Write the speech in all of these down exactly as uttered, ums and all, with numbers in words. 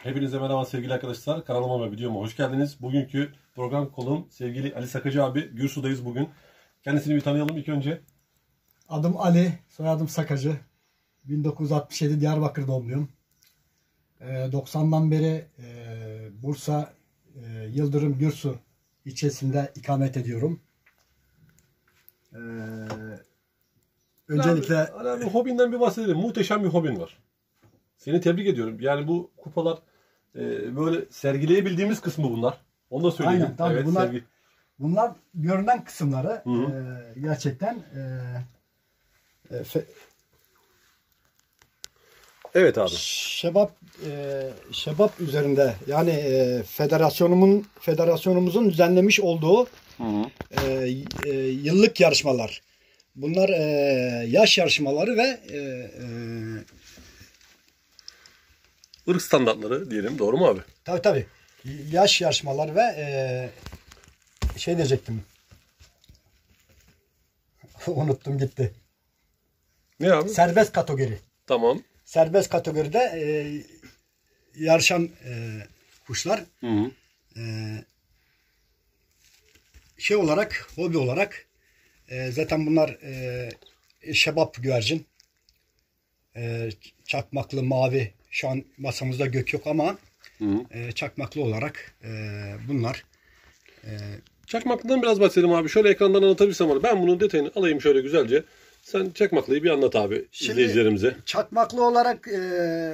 Hepinize merhaba sevgili arkadaşlar. Kanalıma ve videoma hoş geldiniz. Bugünkü program konuğum sevgili Ali Sakacı abi. Gürsu'dayız bugün. Kendisini bir tanıyalım ilk önce. Adım Ali, soyadım Sakacı. bin dokuz yüz altmış yedi Diyarbakır doğumluyum. doksandan beri Bursa Yıldırım Gürsu ilçesinde ikamet ediyorum. Öncelikle... Ali abi, abi hobinden bir bahsedelim. Muhteşem bir hobin var. Seni tebrik ediyorum. Yani bu kupalar e, böyle sergileyebildiğimiz kısmı bunlar. Onu da söyleyeyim. Aynen tabii. Evet, bunlar, sergi... bunlar görünen kısımları. Hı hı. E, gerçekten e, e, fe, Evet abi. Şebap e, şebap üzerinde yani e, federasyonumun federasyonumuzun düzenlemiş olduğu hı hı. E, e, yıllık yarışmalar. Bunlar e, yaş yarışmaları ve e, e, ırk standartları diyelim. Doğru mu abi? tabii tabii. Yaş yarışmaları ve e, şey diyecektim. Unuttum gitti. Ne abi? Serbest kategori. Tamam. Serbest kategoride e, yarışan e, kuşlar Hı hı. e, şey olarak, hobi olarak e, zaten bunlar e, şebap güvercin. E, çakmaklı mavi. Şu an masamızda gök yok ama Hı hı. e, çakmaklı olarak e, bunlar. E, Çakmaklı'dan biraz bahsedelim abi. Şöyle ekrandan anlatabilirsem bana. Ben bunun detayını alayım şöyle güzelce. Sen Çakmaklı'yı bir anlat abi Şimdi, izleyicilerimize. Çakmaklı olarak e,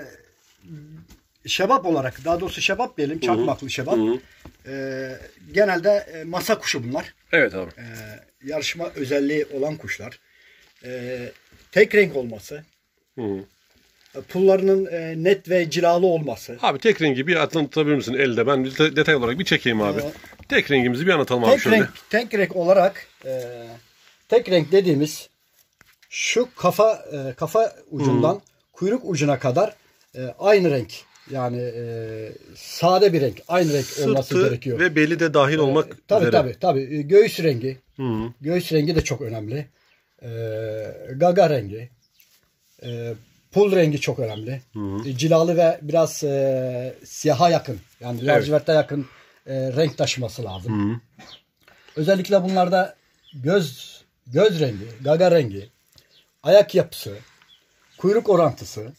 şebap olarak, daha doğrusu şebap diyelim, çakmaklı şebap. Hı hı. E, genelde e, masa kuşu bunlar. Evet abi. E, yarışma özelliği olan kuşlar. E, tek renk olması. Hı hı. Pullarının e, net ve cilalı olması. Abi tek rengi bir anlatabilir misin elde? Ben de- detay olarak bir çekeyim abi. Ee, tek rengimizi bir anlatalım abi Tek şöyle. renk, tek renk olarak e, tek renk dediğimiz şu kafa e, kafa ucundan Hı. kuyruk ucuna kadar e, aynı renk. Yani e, sade bir renk. Aynı renk olması Sırtı gerekiyor. ve beli de dahil olmak E, tabii üzere. tabii tabii. Göğüs rengi. Hı hı. Göğüs rengi de çok önemli. E, gaga rengi. E, pul rengi çok önemli. Hı hı. E, cilalı ve biraz e, siyaha yakın. Yani Evet. laciverte yakın e, renk taşıması lazım. Hı hı. Özellikle bunlarda göz göz rengi, gaga rengi, ayak yapısı, kuyruk orantısı.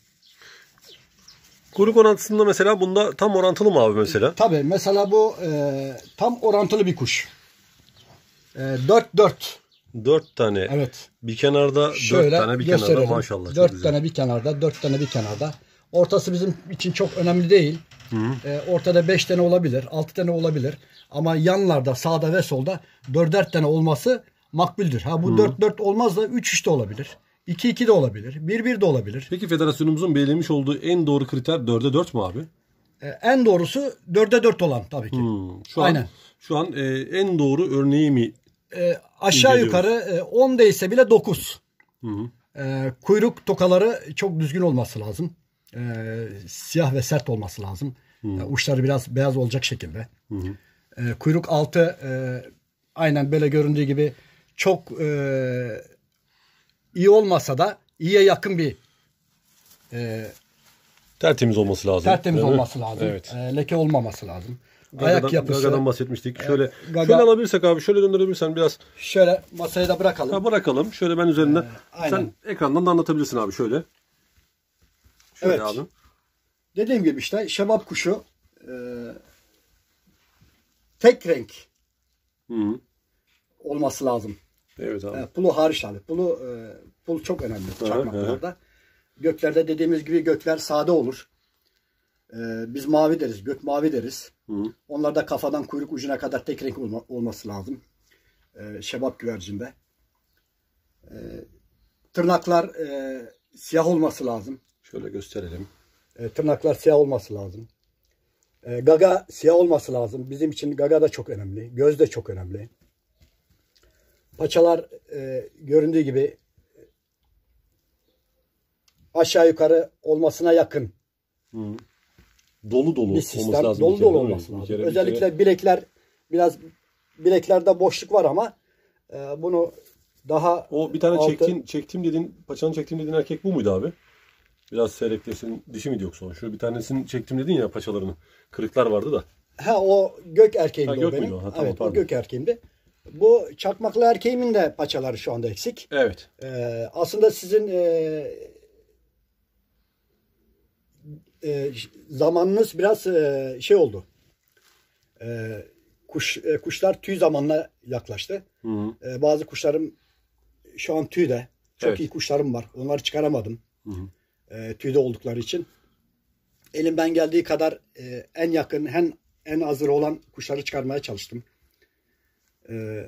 Kuyruk orantısında mesela bunda tam orantılı mı abi mesela? Tabii mesela bu e, tam orantılı bir kuş. E, dört dört. Dört tane. Evet. Bir kenarda Şöyle dört tane bir kenarda gösterelim. maşallah. Çok Dört güzel. tane bir kenarda, dört tane bir kenarda. Ortası bizim için çok önemli değil. Hı hı. E, ortada beş tane olabilir, altı tane olabilir. Ama yanlarda, sağda ve solda dörder tane olması makbuldür. Ha bu dört dört olmaz da üç üç de olabilir. iki iki de olabilir. bir bir de olabilir. Peki federasyonumuzun belirlemiş olduğu en doğru kriter dörde dört mü abi? E, en doğrusu dörde dört olan tabii ki. Hmm. Şu an, Aynen. Şu an e, en doğru örneği mi? E, aşağı yukarı e, on değilse bile dokuz. Hı hı. E, kuyruk tokaları çok düzgün olması lazım. E, siyah ve sert olması lazım. E, uçları biraz beyaz olacak şekilde. Hı hı. E, kuyruk altı e, aynen böyle göründüğü gibi çok e, iyi olmasa da iyiye yakın bir e, Tertemiz olması lazım. tertemiz değil mi? olması lazım. Evet. E, leke olmaması lazım. Gagadan, Ayak yapısı. Gagadan bahsetmiştik. Şöyle Gaga- şöyle alabilirsek abi, şöyle döndürebilirsen biraz. Şöyle masayı da bırakalım. Ha, bırakalım. Şöyle ben üzerinden. aynen. Sen ekrandan da anlatabilirsin abi şöyle. Şöyle Evet. abi. Dediğim gibi işte şebap kuşu e, tek renk Hı hı. olması lazım. Evet abi. E, pulu hariç tabii. Pulu, e, pul çok önemli hı. çakmaklarda. Göklerde dediğimiz gibi gökler sade olur. E, biz mavi deriz. Gök mavi deriz. Hı hı. Onlarda kafadan kuyruk ucuna kadar tek renk olma, olması lazım. E, şebap güvercinde. E, tırnaklar e, siyah olması lazım. Şöyle gösterelim. E, tırnaklar siyah olması lazım. E, gaga siyah olması lazım. Bizim için gaga da çok önemli. Göz de çok önemli. Paçalar e, göründüğü gibi aşağı yukarı olmasına yakın Hı hı. Dolu dolu bir olması sistem. lazım. Dolu bir kere, dolu değil mi? olması Bir lazım. kere- bir Özellikle kere- bilekler biraz bileklerde boşluk var ama e, bunu daha O bir tane altı- çektiğin, çektiğim dediğin, paçanı çektiğim dediğin erkek bu muydu abi? Biraz seyreklesin. Dişi miydi yoksa o? Şöyle bir tanesini çektim dedin ya, paçalarını. Kırıklar vardı da. Ha o gök erkeğimdi Ha, o gök benim. müydü o? Ha, tamam, evet o pardon. gök erkeğimdi. Bu çakmaklı erkeğimin de paçaları şu anda eksik. Evet. Ee, aslında sizin e, e, zamanınız biraz e, şey oldu. E, kuş e, kuşlar tüy zamanına yaklaştı. Hı hı. E, bazı kuşlarım şu an tüyde. Çok Evet. iyi kuşlarım var. Onları çıkaramadım. Hı hı. E, tüyde oldukları için. Elimden geldiği kadar e, en yakın, en en hazır olan kuşları çıkarmaya çalıştım. E,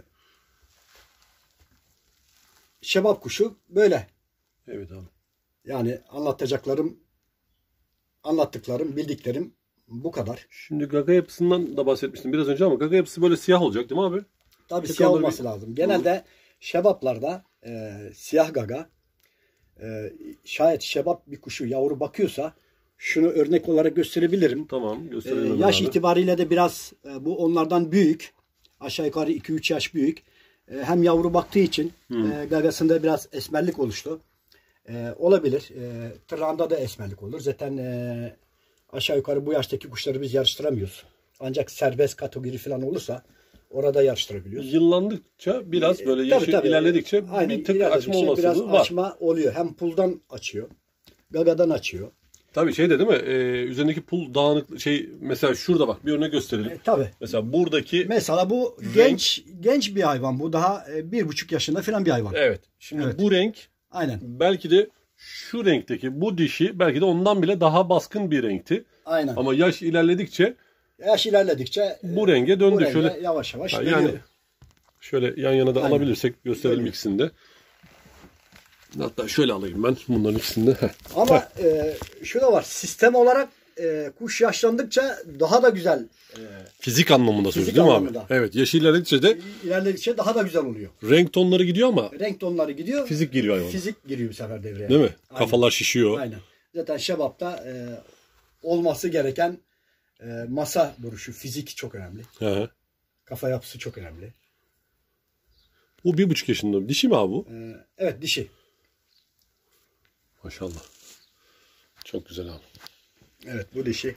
şebap kuşu böyle. Evet abi. Yani anlatacaklarım, anlattıklarım, bildiklerim bu kadar. Şimdi gaga yapısından da bahsetmiştim biraz önce ama gaga yapısı böyle siyah olacak değil mi abi? Tabii Tek siyah onda olması bir- lazım. Genelde şebaplarda e, siyah gaga, e, şayet şebap bir kuşu yavru bakıyorsa şunu örnek olarak gösterebilirim. Tamam, E, gösterelim. yaş abi. itibariyle de biraz e, bu onlardan büyük. Aşağı yukarı iki üç yaş büyük. E, hem yavru baktığı için e, gagasında biraz esmerlik oluştu. E, olabilir. E, tırnağında da esmerlik olur. Zaten e, aşağı yukarı bu yaştaki kuşları biz yarıştıramıyoruz. Ancak serbest kategori falan olursa orada yarıştırabiliyoruz. Yıllandıkça biraz böyle Tabii, yaşı tabii. ilerledikçe Aynen, bir tık ilerledikçe açma biraz olasılığı var. açma oluyor. Hem puldan açıyor. Gagadan açıyor. Tabii şey de değil mi? Ee, üzerindeki pul dağınık şey, mesela şurada bak bir örnek gösterelim. E, tabii. Mesela buradaki Mesela bu Renk- genç genç bir hayvan. Bu daha e, bir buçuk yaşında falan bir hayvan. evet. Şimdi Evet. bu renk Aynen. belki de şu renkteki bu dişi belki de ondan bile daha baskın bir renkti. Aynen. Ama yaş ilerledikçe Yaş ilerledikçe bu e, renge döndü. bu renge Şöyle yavaş yavaş ha, dönüyor. yani şöyle yan yana da Aynen. alabilirsek gösterelim Dönüyor. ikisini de. Hatta şöyle alayım ben bunların ikisini de. Heh. Ama e, şu da var. Sistem olarak e, kuş yaşlandıkça daha da güzel e, Fizik anlamında Fizik söylüyor değil mi anlamında. abi? Evet, yaşı ilerledikçe de ilerledikçe daha da güzel oluyor. renk tonları gidiyor ama Renk tonları gidiyor. fizik giriyor hayvana. Fizik giriyor bu sefer devreye. Değil mi? Aynen. Kafalar şişiyor. Aynen. Zaten şebapta e, olması gereken e, masa duruşu, fizik çok önemli. Hı hı. Kafa yapısı çok önemli. Bu bir buçuk yaşında. Dişi mi abi bu? E, evet dişi. Maşallah. Çok güzel abi. Evet bu dişi.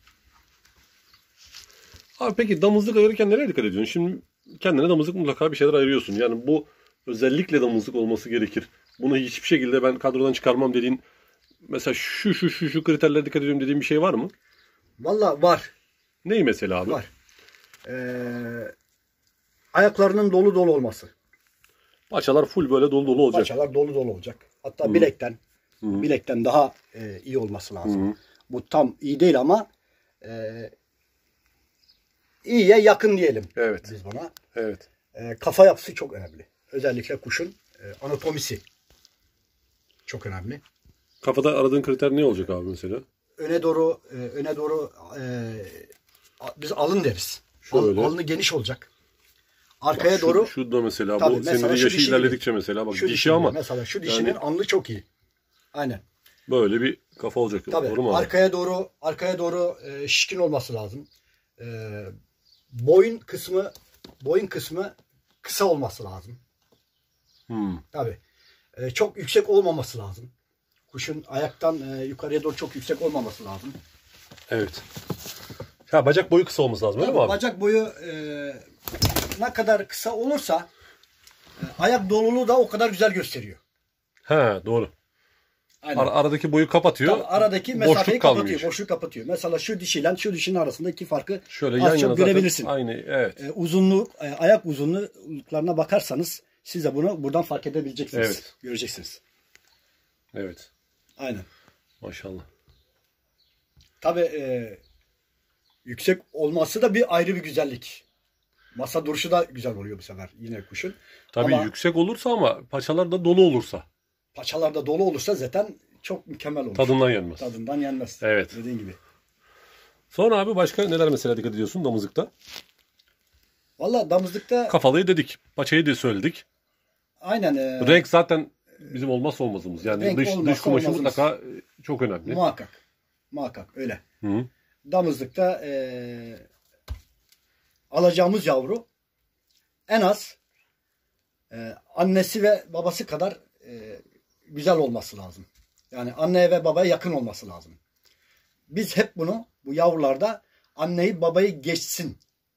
Abi peki damızlık ayırırken nereye dikkat ediyorsun? Şimdi kendine damızlık mutlaka bir şeyler ayırıyorsun. Yani bu özellikle damızlık olması gerekir. Bunu hiçbir şekilde ben kadrodan çıkarmam dediğin, mesela şu şu şu şu kriterlere dikkat ediyorum dediğin bir şey var mı? Valla var. Neyi mesela abi? Var. E, ayaklarının dolu dolu olması. Paçalar full böyle dolu dolu olacak. Paçalar dolu dolu olacak. Hatta bilekten Hı. bilekten daha e, iyi olması lazım. Hı. Bu tam iyi değil ama e, iyiye yakın diyelim Evet. biz buna. Evet. E, kafa yapısı çok önemli. Özellikle kuşun e, anatomisi çok önemli. Kafada aradığın kriter ne olacak abi mesela? Öne doğru e, öne doğru e, a- biz alın deriz. Şöyle. Al, alnı geniş olacak. Arkaya Bak şu, doğru şu da mesela Tabii, bu mesela senin de şu yaşı dişi ilerledikçe mesela bak şu dişi dişinin, ama mesela şu dişinin yani alnı çok iyi. Aynen. böyle bir kafa olacak. Tabii. Doğru mu abi? Arkaya doğru arkaya doğru e, şişkin olması lazım. E, boyun kısmı boyun kısmı kısa olması lazım. Hmm. Tabii. E, çok yüksek olmaması lazım. Kuşun ayaktan e, yukarıya doğru çok yüksek olmaması lazım. Evet. Ha, bacak boyu kısa olması lazım öyle mi Tabii, abi? bacak boyu e, ne kadar kısa olursa e, ayak doluluğu da o kadar güzel gösteriyor. He, doğru. Aynen. Ar- aradaki boyu kapatıyor. Tabii, aradaki boşluk mesafeyi kalmıyor. kapatıyor. Boşluk kapatıyor. Mesela şu dişiyle şu dişinin arasındaki farkı Şöyle az yan çok yana zaten görebilirsin. aynı, evet. E, uzunluk, e, ayak uzunluklarına bakarsanız siz de bunu buradan fark edebileceksiniz. Evet. Göreceksiniz. Evet. Aynen. Maşallah. Tabii e, yüksek olması da bir ayrı bir güzellik. Masa duruşu da güzel oluyor bu sefer yine kuşun. Tabii Ama yüksek olursa ama paçalar da dolu olursa paçalarda dolu olursa zaten çok mükemmel olur. tadından yenmez. Tadından yenmez. Evet. Dediğin gibi. Sonra abi başka neler mesela dikkat ediyorsun damızlıkta? Valla damızlıkta Kafalıyı dedik. Paçayı da söyledik. aynen e, Renk zaten bizim olmazsa olmazımız. Yani Renk dış, dış olmazsa kumaşı olmazımız. mutlaka e, çok önemli. muhakkak. Muhakkak öyle. Hı -hı. Damızlıkta e, alacağımız yavru en az e, annesi ve babası kadar e, güzel olması lazım. Yani anneye ve babaya yakın olması lazım. Biz hep bunu bu yavrularda anneyi babayı geçsin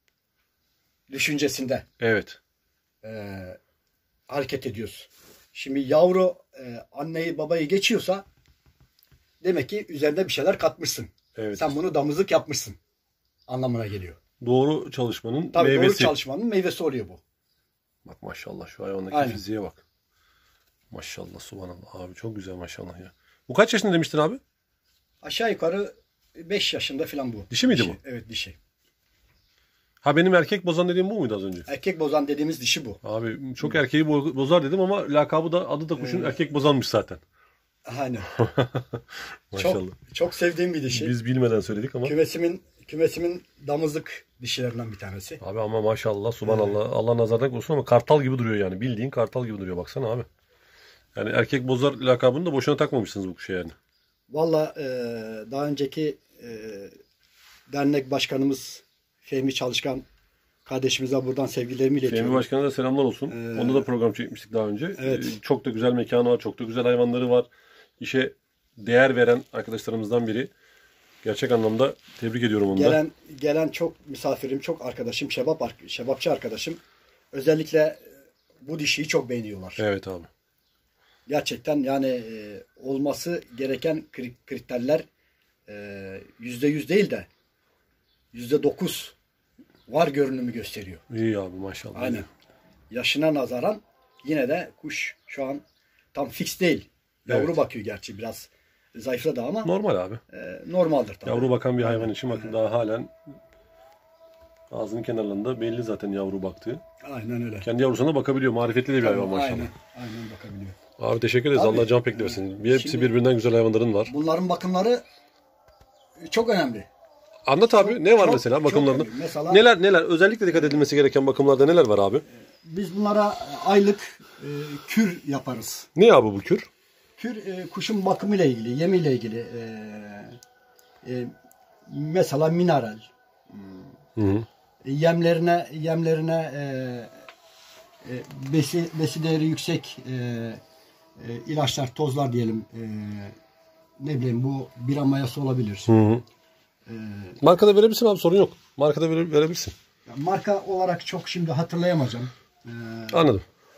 düşüncesinde Evet. e, hareket ediyoruz. Şimdi yavru e, anneyi babayı geçiyorsa demek ki üzerinde bir şeyler katmışsın. Evet. Sen bunu damızlık yapmışsın anlamına geliyor. Doğru çalışmanın Tabii meyvesi. doğru çalışmanın meyvesi oluyor bu. Bak maşallah şu hayvandaki Aynen. fiziğe bak. Maşallah subhanallah abi çok güzel maşallah ya. Bu kaç yaşında demiştin abi? Aşağı yukarı beş yaşında falan bu. Dişi miydi Dişi. bu? Evet dişi. Ha benim erkek bozan dediğim bu muydu az önce? Erkek bozan dediğimiz dişi bu. Abi çok erkeği bo- bozar dedim ama lakabı da adı da kuşun erkek bozanmış zaten. Aynen. Maşallah. Çok, çok sevdiğim bir dişi. Biz bilmeden söyledik ama. Kümesimin kümesimin damızlık dişilerinden bir tanesi. Abi ama maşallah subhanallah Allah nazardan korusun ama kartal gibi duruyor yani. Bildiğin kartal gibi duruyor baksana abi. Yani erkek bozar lakabını da boşuna takmamışsınız bu kuşa yani. Valla e, daha önceki e, dernek başkanımız Fehmi Çalışkan kardeşimize buradan sevgilerimi iletiyorum. Fehmi Başkan'a da selamlar olsun. Ee, Onda da program çekmiştik daha önce. Evet. Ee, Çok da güzel mekanı var. Çok da güzel hayvanları var. İşe değer veren arkadaşlarımızdan biri. Gerçek anlamda tebrik ediyorum onu da. Gelen gelen çok misafirim, çok arkadaşım, şebap ar- şebapçı arkadaşım. Özellikle bu dişiyi çok beğeniyorlar. Evet abi. Gerçekten yani e, olması gereken kri- kriterler e, yüzde yüz değil de yüzde dokuz var görünümü gösteriyor. İyi abi maşallah. Aynen. Yaşına nazaran yine de kuş şu an tam fix değil. Yavru Evet. bakıyor gerçi biraz zayıfladı ama Normal abi. e, normaldir tabii. Yavru bakan bir hayvan için bakın daha halen ağzının kenarlarında belli zaten yavru baktığı. Aynen öyle. Kendi yavrusuna da bakabiliyor. Marifetli de bir hayvan maşallah. Aynen, aynen bakabiliyor. Abi teşekkür ederiz. Abi, Allah can pek versin. Bir hepsi şimdi- birbirinden güzel hayvanların var. Bunların bakımları çok önemli. Anlat abi. Çok- ne var çok- mesela çok bakımlarında? önemli. Mesela- Neler neler özellikle dikkat edilmesi gereken bakımlarda neler var abi? Biz bunlara aylık e, kür yaparız. Ne abi bu kür? Kür e, kuşun bakımıyla ilgili, yemiyle ilgili. E, e, mesela mineral. Hı hı. Yemlerine yemlerine e, e, besi besi değeri yüksek e, e, ilaçlar, tozlar diyelim. E, ne bileyim bu bira mayası olabilir. Hı hı. Markada verebilirsin abi sorun yok. Markada vere, verebilirsin. Marka olarak çok şimdi hatırlayamayacağım. E, Anladım.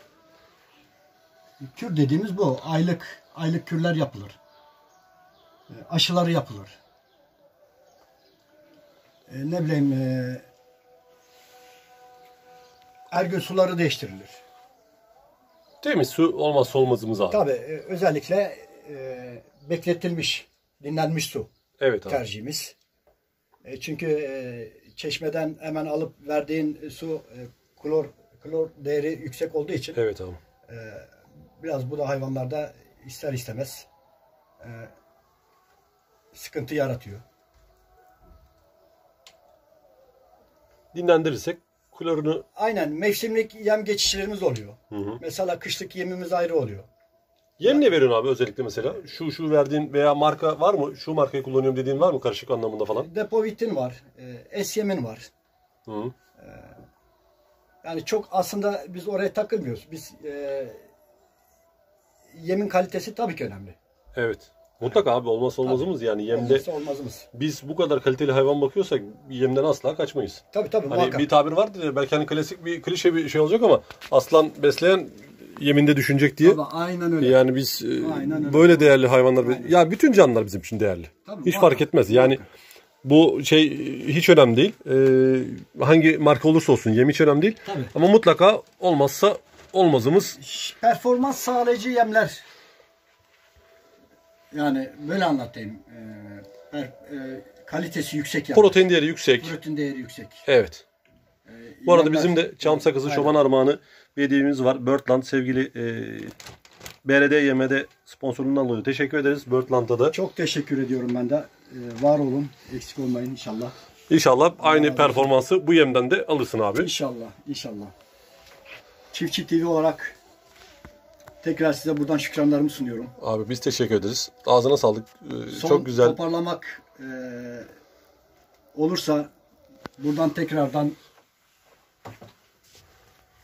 kür dediğimiz bu. Aylık aylık kürler yapılır. E, aşıları yapılır. E, ne bileyim e, her gün suları değiştirilir. Temiz su olmazsa olmazımız abi. Tabii e, özellikle e, bekletilmiş, dinlenmiş su Evet abi. tercihimiz. E, çünkü e, çeşmeden hemen alıp verdiğin su e, klor klor değeri yüksek olduğu için Evet abi. biraz bu da hayvanlarda ister istemez e, sıkıntı yaratıyor. Dinlendirirsek klorunu Aynen mevsimlik yem geçişlerimiz oluyor. hı hı. Mesela kışlık yemimiz ayrı oluyor. Yem ne veriyorsun abi özellikle mesela? Şu şu verdiğin veya marka var mı? Şu markayı kullanıyorum dediğin var mı karışık anlamında falan? Depovitin var, e, S-yemin var. Hı hı. Yani çok aslında biz oraya takılmıyoruz. Biz e, yemin kalitesi tabii ki önemli. Evet. Mutlaka abi olmazsa olmazımız yani yemde Olmazsa olmazımız. biz bu kadar kaliteli hayvan bakıyorsak yemden asla kaçmayız. Tabii tabii Hani muhakkak. bir tabir vardır ya belki hani klasik bir klişe bir şey olacak ama aslan besleyen yeminde düşünecek diye. Tabii, aynen öyle. Yani biz e, Aynen öyle. böyle değerli hayvanlar Aynen. ya bütün canlılar bizim için değerli. Tabii, Hiç muhakkak, fark etmez. Yani muhakkak. bu şey hiç önemli değil. Ee, hangi marka olursa olsun yem hiç önemli değil. Tabii. Ama mutlaka olmazsa olmazımız Performans sağlayıcı yemler. Yani böyle anlatayım. Ee, per- e, kalitesi yüksek yemler. protein değeri yüksek. Protein değeri yüksek. Evet. Bu arada Yemler- bizim de çam sakızı Aynen. çoban armağanı bir hediyemiz var. Birdland sevgili e, B R D Y M'de sponsorluğundan dolayı teşekkür ederiz. Birdland'a da. Çok teşekkür ediyorum ben de. Ee, var olun. Eksik olmayın inşallah. İnşallah aynı performansı bu yemden de alırsın abi. İnşallah. İnşallah. Çiftçi T V olarak tekrar size buradan şükranlarımı sunuyorum. Abi biz teşekkür ederiz. Ağzına sağlık. Ee, Son çok güzel. toparlamak e, olursa buradan tekrardan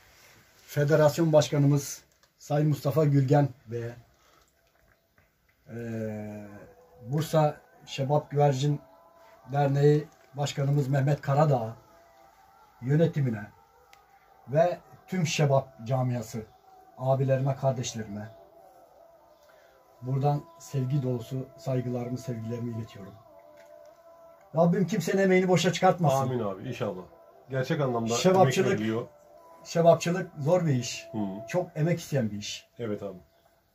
Federasyon Başkanımız Sayın Mustafa Gülgen Bey'e Ee, Bursa Şebap Güvercin Derneği Başkanımız Mehmet Karadağ yönetimine ve tüm Şebap camiası abilerime, kardeşlerime buradan sevgi dolusu saygılarımı, sevgilerimi iletiyorum. Rabbim kimsenin emeğini boşa çıkartmasın. Amin abi, inşallah. Gerçek anlamda Şebapçılık- emek veriliyor. Şebapçılık zor bir iş. Hı. Çok emek isteyen bir iş. Evet abi.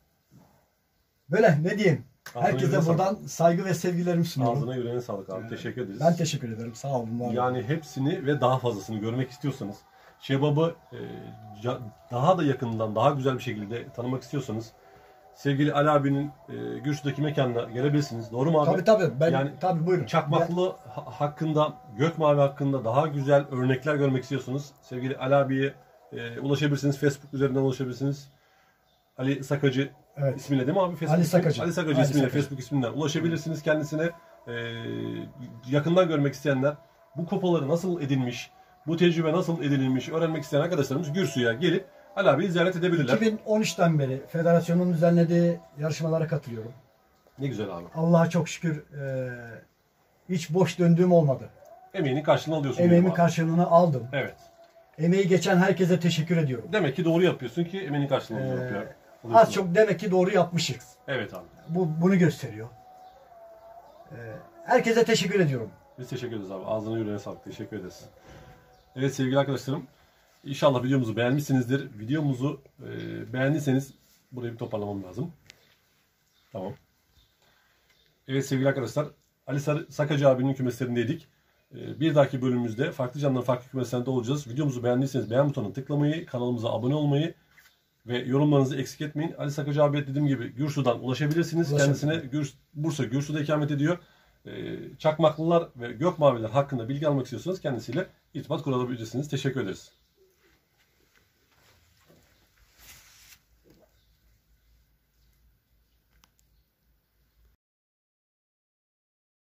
Böyle ne diyeyim? Ağzına Herkese yüreğine buradan saygı ve sevgilerimi sunuyorum. Ağzına yüreğine sağlık abi. Teşekkür ederiz. Ben teşekkür ederim. Sağ olun. var olun. Yani hepsini ve daha fazlasını görmek istiyorsanız, Şebap'ı e, ca- daha da yakından, daha güzel bir şekilde tanımak istiyorsanız, sevgili Ali abinin e, Gürsü'deki mekanına gelebilirsiniz. Doğru mu abi? Tabii tabii. Ben, Yani tabii buyurun. Çakmaklı ha- hakkında, Gökmavi hakkında daha güzel örnekler görmek istiyorsanız, sevgili Ali abiye e, ulaşabilirsiniz. Facebook üzerinden ulaşabilirsiniz. Ali Sakacı Evet. ismiyle değil mi abi? Facebook Ali ismi? Sakacı. Ali Sakacı Ali ismiyle, Sakacı. Facebook isminden ulaşabilirsiniz kendisine. E, yakından görmek isteyenler, bu kupaları nasıl edilmiş, bu tecrübe nasıl edinilmiş öğrenmek isteyen arkadaşlarımız Gürsü'ye gelip Ali abiyi ziyaret edebilirler. iki bin on üçten beri federasyonun düzenlediği yarışmalara katılıyorum. Ne güzel abi. Allah'a çok şükür e, hiç boş döndüğüm olmadı. Emeğinin karşılığını alıyorsun. Emeğimin diyorum abi. karşılığını aldım. Evet. Emeği geçen herkese teşekkür ediyorum. Demek ki doğru yapıyorsun ki emeğinin karşılığını Ee, alıyor. Az çok demek ki doğru yapmışız. Evet abi. Bu bunu gösteriyor. E, herkese teşekkür ediyorum. Biz teşekkür ederiz abi. Ağzına yüreğine sağlık. Teşekkür ederiz. Evet sevgili arkadaşlarım. İnşallah videomuzu beğenmişsinizdir. Videomuzu e, beğendiyseniz burayı bir toparlamam lazım. Tamam. Evet sevgili arkadaşlar. Ali Sarı, Sakacı abinin kümeslerindeydik. E, bir dahaki bölümümüzde farklı canlıların farklı kümeslerinde olacağız. Videomuzu beğendiyseniz beğen butonuna tıklamayı, kanalımıza abone olmayı ve yorumlarınızı eksik etmeyin. Ali Sakacı abiye dediğim gibi Gürsü'den ulaşabilirsiniz. Ulaşabilir. Kendisine Gürs, Bursa Gürsü'de ikamet ediyor. Ee, Çakmaklılar ve Gökmaviler hakkında bilgi almak istiyorsanız kendisiyle irtibat kurabilirsiniz. Teşekkür ederiz.